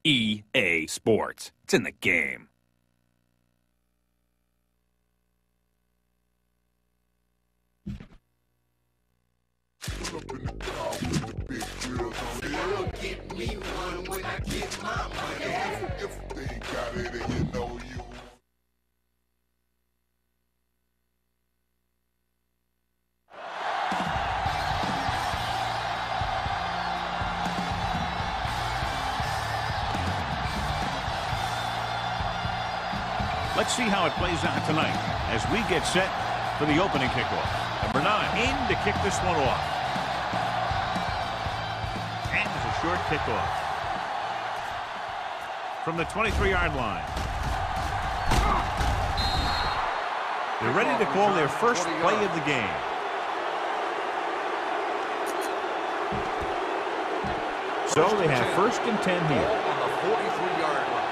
EA Sports. It's in the game. Let's see how it plays out tonight as we get set for the opening kickoff. Number 9, aim to kick this one off. And it's a short kickoff. From the 23-yard line. They're ready to call their first play of the game. So they have 1st and 10 here. On the 43-yard line.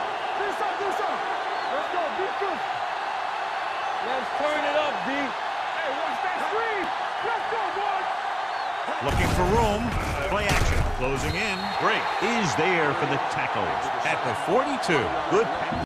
Let's turn it up, D. Hey, watch that screen. Let's go, boys. Looking for room. Play action. Closing in. Break is there for the tackles at the 42. Good pass.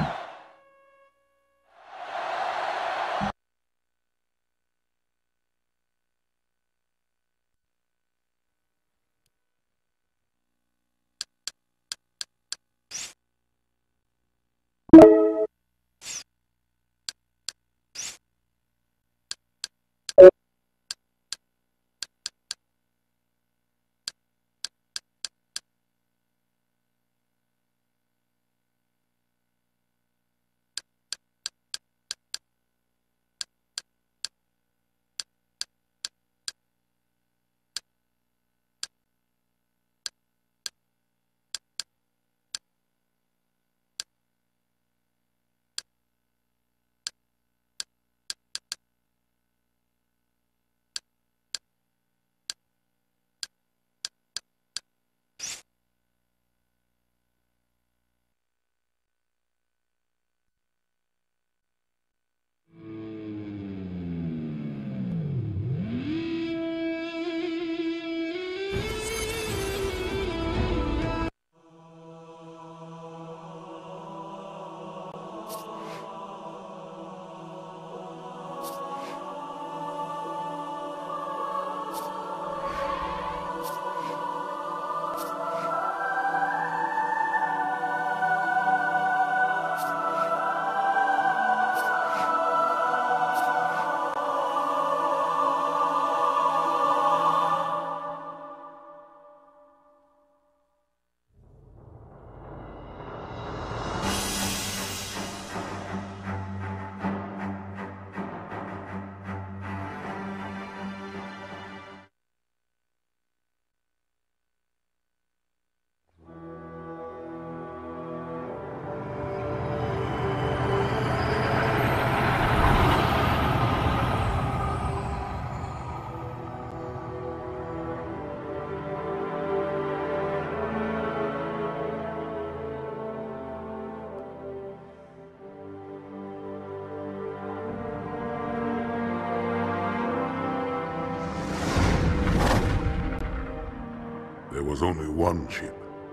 There was only one chip.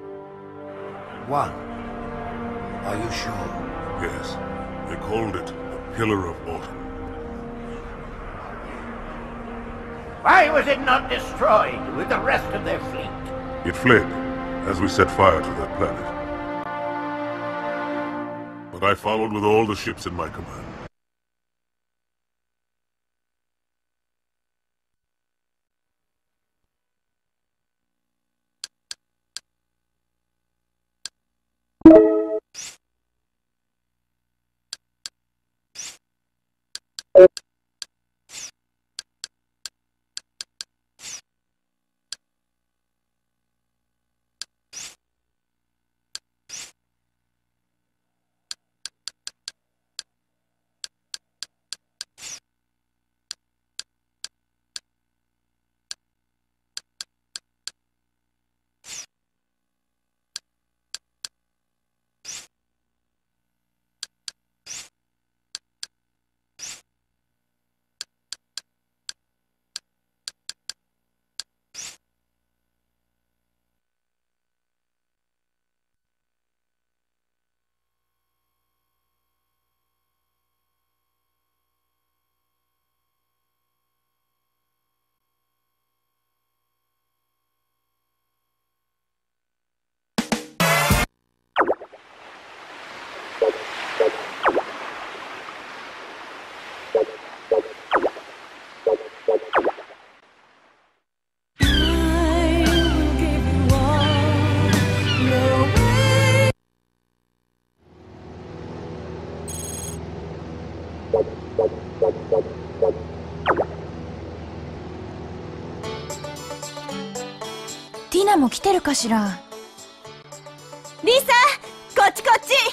One? Are you sure? Yes. They called it the Pillar of Autumn. Why was it not destroyed with the rest of their fleet? It fled as we set fire to that planet. But I followed with all the ships in my command. ナも来てるかしら。リサ、こっちこっち。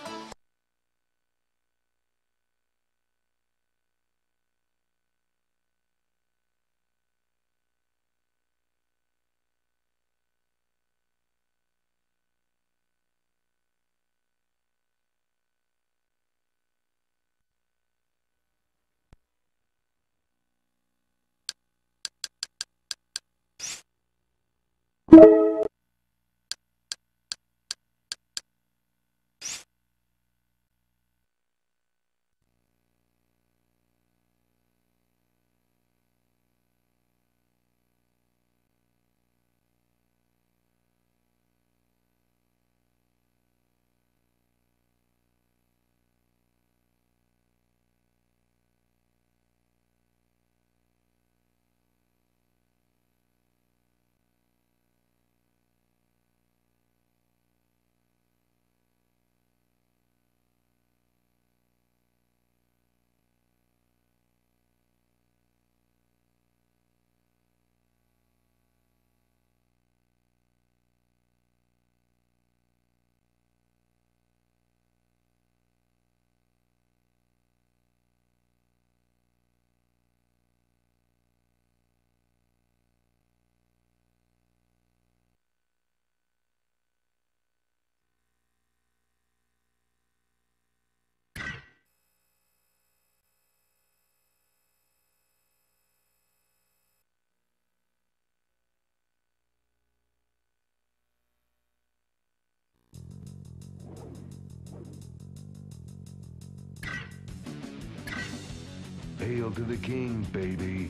Hail to the king, baby.